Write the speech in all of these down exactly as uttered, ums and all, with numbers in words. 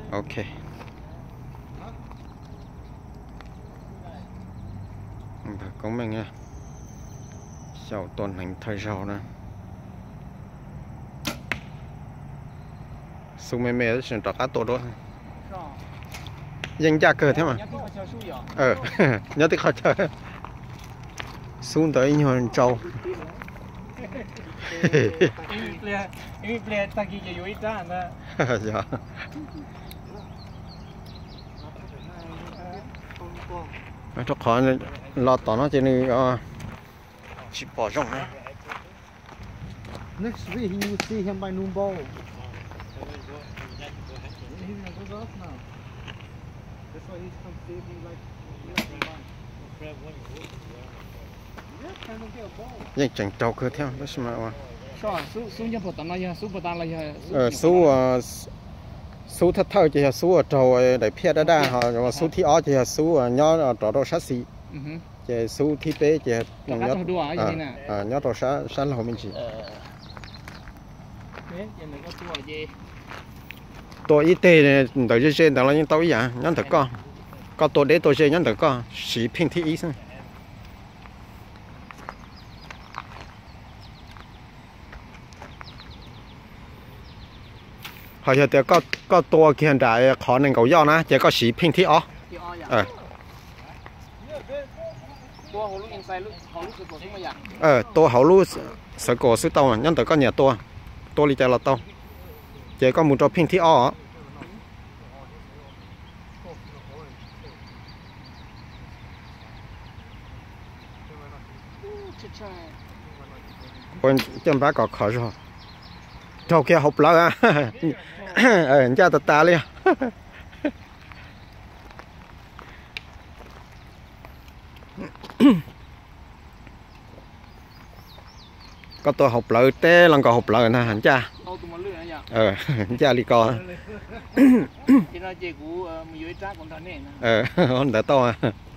Ok. Bà con mình nha. Sau tuần hành thời sau nè. Số mẹ mẹ sẽ trả cá tổ đó. Dành giá cờ thế mà. Ờ, nhớ tới khó chơi. Xuống tới nhiều trâu. Dạ. Nó khó lo tỏ nó cho nên chỉ bỏ rộng này. Next week you will see him by noon ball. That's why he's come save me like Dành chẳng trâu cơ theo, đó là mà. Số nhập vào tận này, số vào tận này. Ờ, số số thất thơ chỉ là số trâu để phía đó đa họ, và số thi ó chỉ là số nhỏ trâu trâu sát xì. Chỉ số thi bé chỉ trong nhớ. À, nhớ trâu sát sát là mình chỉ. Tôi ít tê này, đợi cho trên, đợi là những tao ý à, nhắn thật con. Có tôi để tôi chơi nhắn thật con, xí phiên thi ý xong. Họ giờ thì có có tôi hiện tại khó năng cầu do nè, chỉ có xí phiên thi ó. Ờ. Ờ, tôi hậu lúc sợ cổ sức tàu nhắn thật con nhà tôi. Tôi đi chạy là tàu. Chỉ có một trò phiên thi ó. Còn chân bác có khó rồi. Trâu kia học lỡ à. Ờ, anh cha tật ta liền. Có tôi học lỡ té lần có học lỡ nè anh cha. Ờ, anh cha đi co. Ờ, anh đã to à.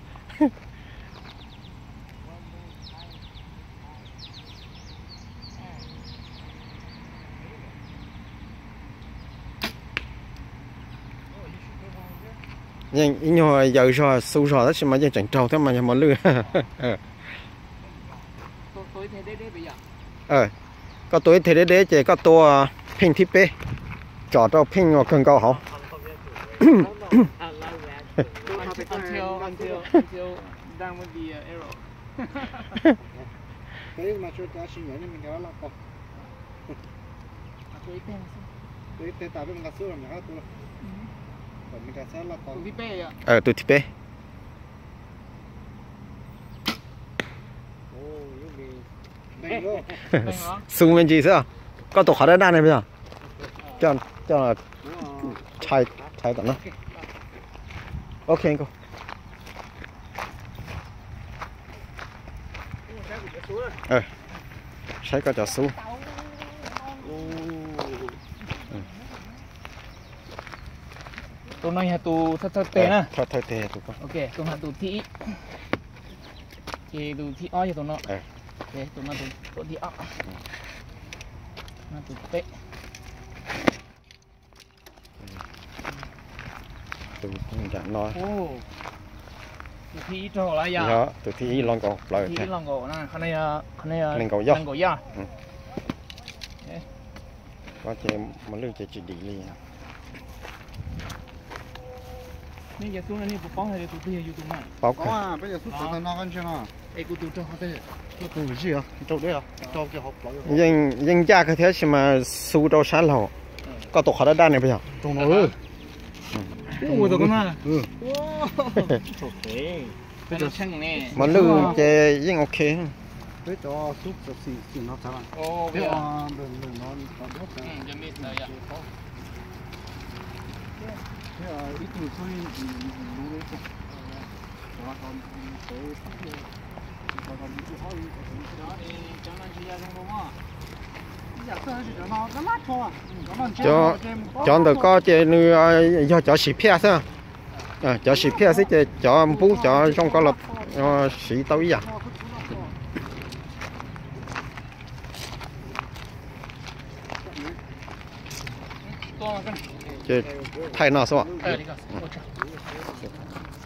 Nhưng nhưng giờ rồi sâu rồi đó xem mà giờ chẳng trâu thế mà nhà mà lừa. Ờ, có tuổi thì để để chỉ có tua pin thiết bé, chọn cho pin hoặc cần cao hả? Cái mà cho ta xin nhớ mình kéo là có. Cái cái ta bên ngã sữa là ngã tu. Mình đã sẽ là có thiết bé à? Ờ, tôi thiết bé. Sung bên gì sao? Có tổ khó đa này bây giờ. Cho cho là chạy chạy tận nó. Ok cô. Ờ. Chạy có cho xuống. Tôi nói là tụ thật thật tệ nè. Thật thật tệ tụ con. Ok, tôi nói tụ thị. Thì tụ thị ó cho tụi nó. Ờ. Ok, tụi nó tụ tụ thị ó. Nó tụ tệ. Tụ chẳng nói. Ồ. Tụ thị trò lại giờ. Đó, tụ thị lon cầu lại. Thị lon cầu nè, cái này cái này. Lên cầu do. Lên cầu do. Có chị mà lưu chị chỉ đi liền. Nên giờ xuống này bóc hay tụi bây giờ tụi nó. Bóc à, bây giờ xuống tụi nó ăn chưa nào? Ê, cô tụi cho họ thế. Tụi gì à? Trâu đấy à? Trâu kia học lại. Nhưng nhưng cha cái thế chứ mà su trâu sát lầu. Có tổ khó đa này bây giờ. Trâu nó ơi. Ủa tụi con à? Ừ. Trâu thế. Bây giờ xem nè. Mà lưu chị nhưng ok. Bây giờ súp súp xì xì nó sao? Ồ, bây giờ đừng đừng nó nó đốt ra. Ừ, giờ mình tới ạ. Thế là ít người thôi đúng đấy không? Đó còn tới còn còn những hỏi đó thì cho nó chỉ ra trong đó. Giờ tôi chỉ cho nó nó lát thôi. Cho chọn được có chị nuôi do cho xì phe sao? À, cho xì phe sẽ cho bú cho trong có lập xì tao ý à? 就太那是吧？ 哎，你看，我这。